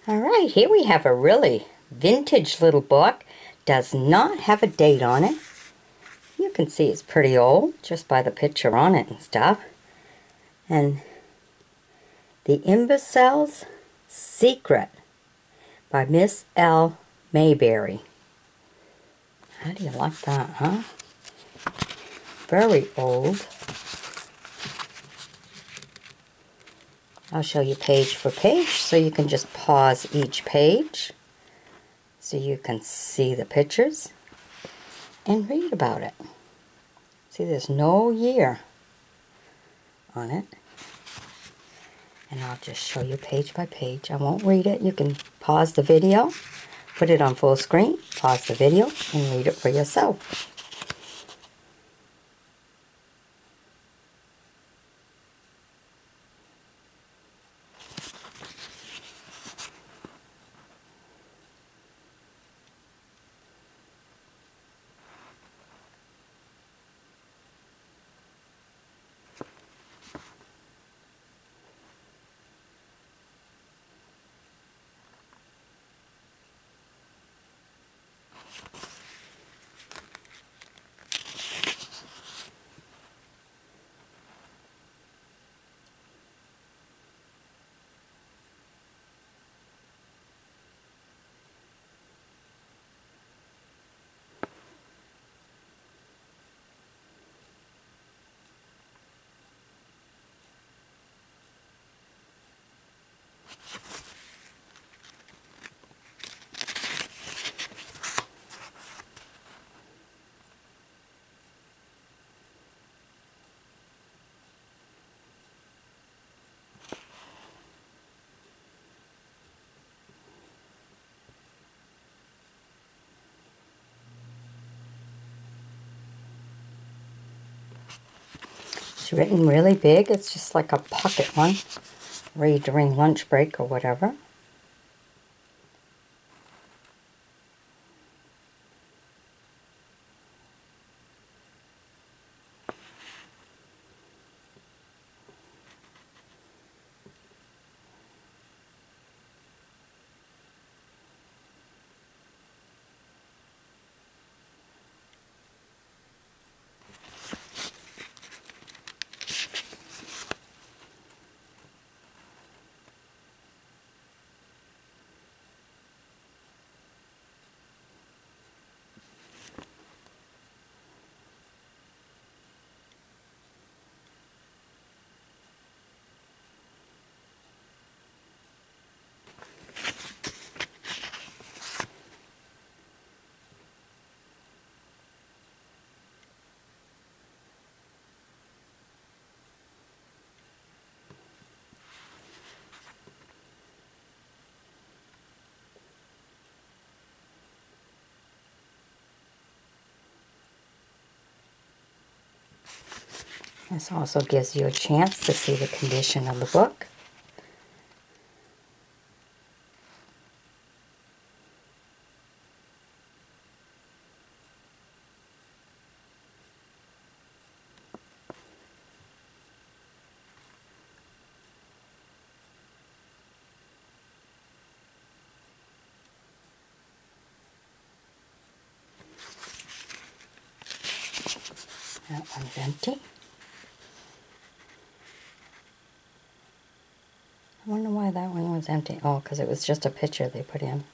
All right, here we have a really vintage little book. Does not have a date on it. You can see it's pretty old just by the picture on it and stuff. And The Imbecile's Secret by Miss L.Maybury. How do you like that, huh? Very old. I'll show you page for page so you can just pause each page so you can see the pictures and read about it. See, there's no year on it. And I'll just show you page by page. I won't read it. You can pause the video, put it on full screen, pause the video, and read it for yourself. It's written really big. It's just like a pocket one. Read during lunch break or whatever. This also gives you a chance to see the condition of the book. That one's empty. I wonder why that one was empty. Oh, because it was just a picture they put in.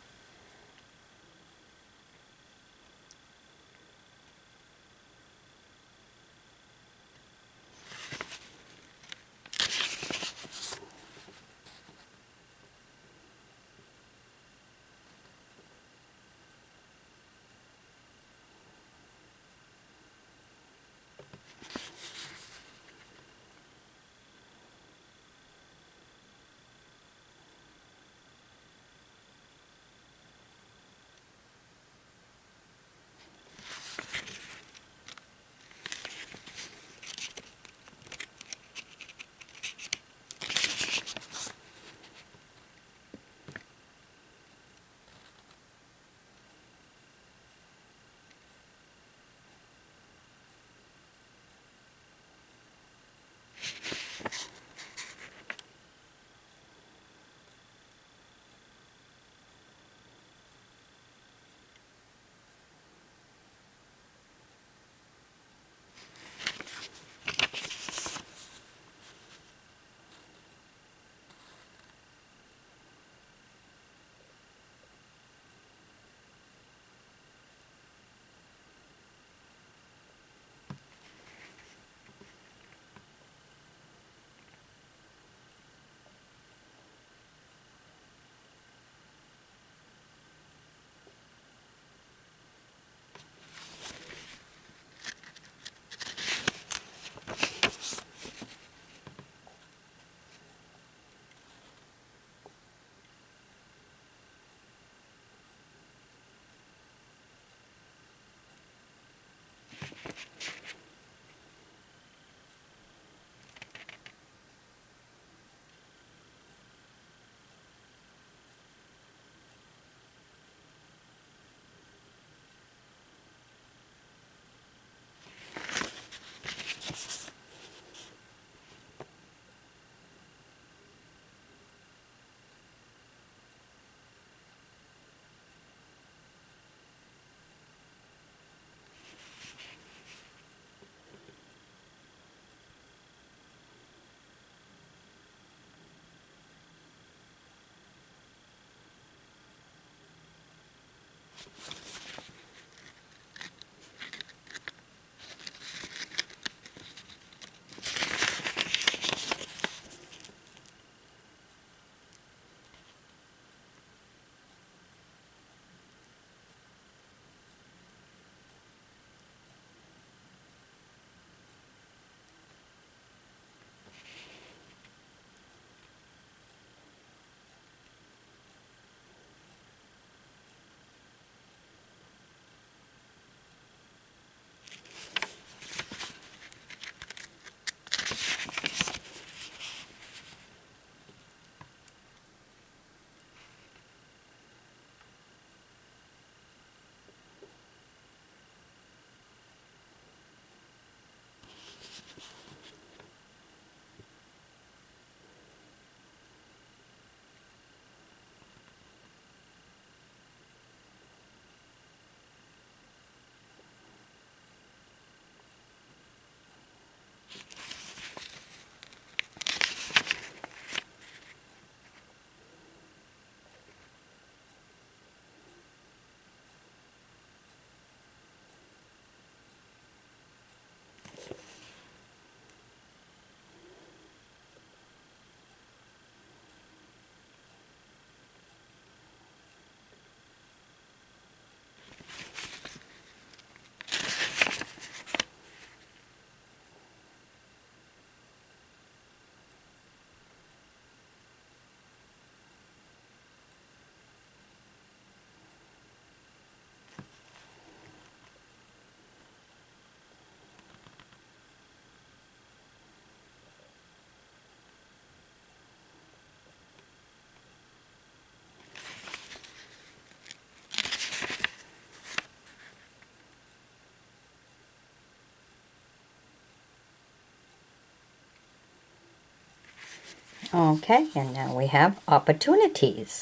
Okay, and now we have opportunities.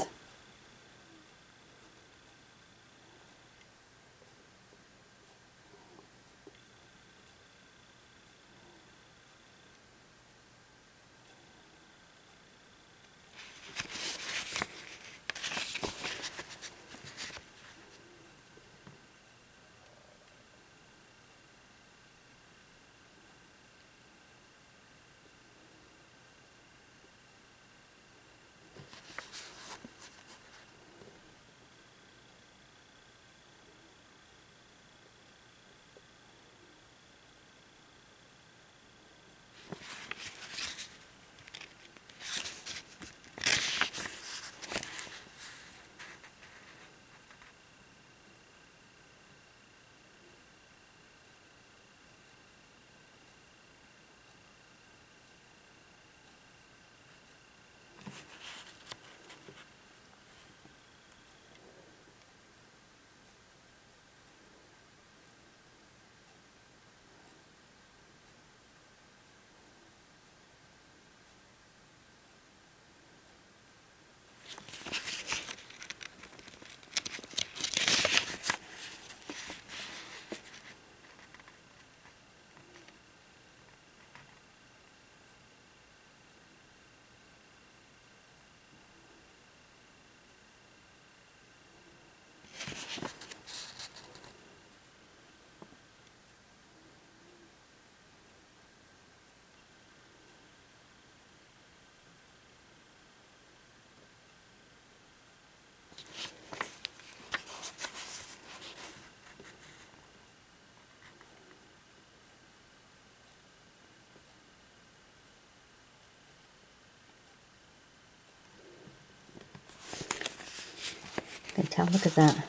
You can tell, look at that.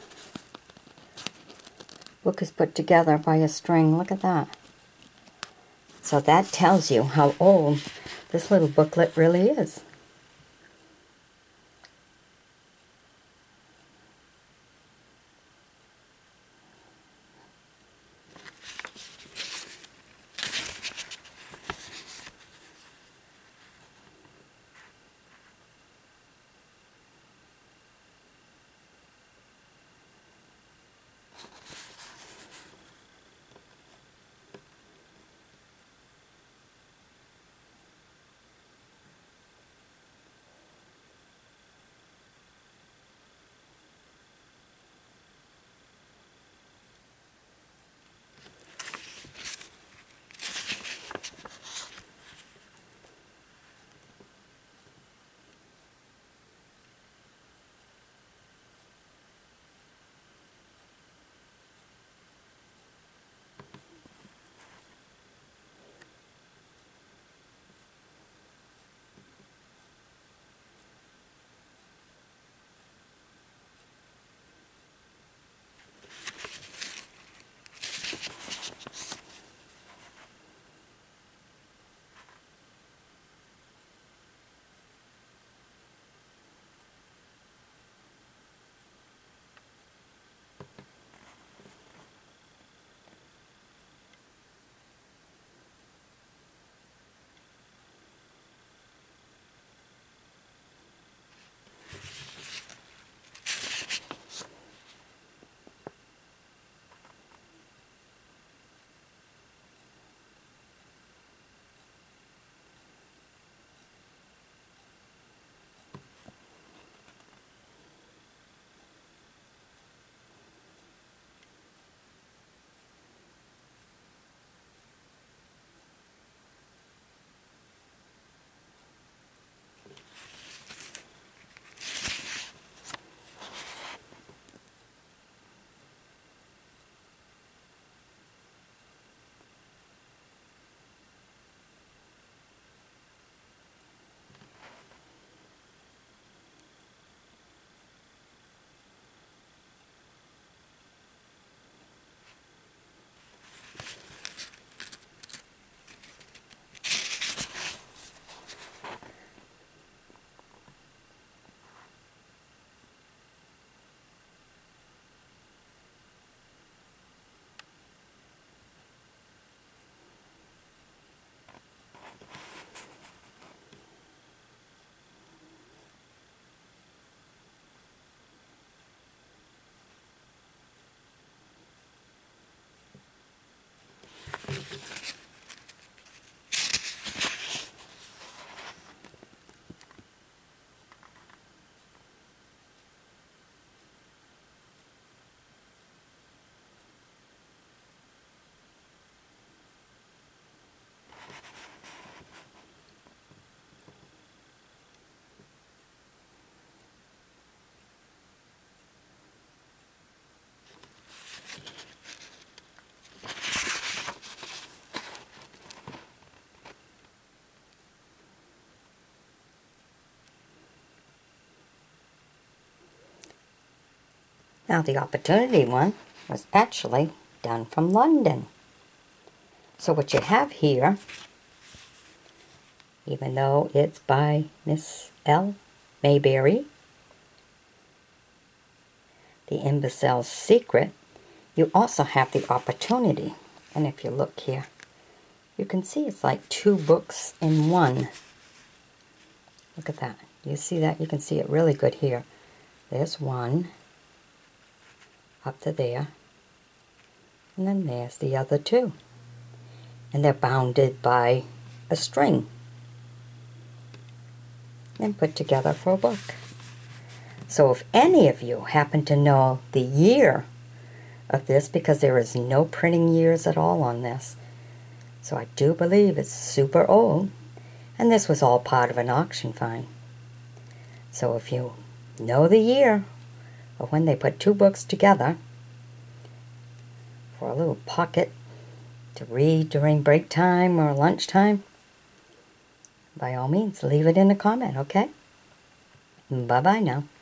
Book is put together by a string. Look at that. So that tells you how old this little booklet really is. Now the Opportunity one was actually done from London. So what you have here, even though it's by Miss L.Maybury, The Imbecile's Secret, you also have the Opportunity. And if you look here, you can see it's like 2 books in one. Look at that. You see that? You can see it really good here. There's one up to there. And then there's the other 2. And they're bounded by a string. And put together for a book. So if any of you happen to know the year of this, because there is no printing years at all on this, so I do believe it's super old, and this was all part of an auction find. So if you know the year of when they put 2 books together for a little pocket to read during break time or lunchtime, by all means, leave it in a comment, okay? Bye-bye now.